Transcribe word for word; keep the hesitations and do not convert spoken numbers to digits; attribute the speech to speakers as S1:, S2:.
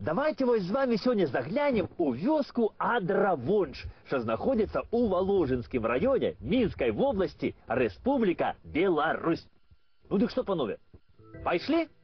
S1: Давайте вось з вами сёння заглянем у вёску Адравонж, что знаходится у Воложенскім районе Минской области, Республика Беларусь. Ну так что, панове, пошли?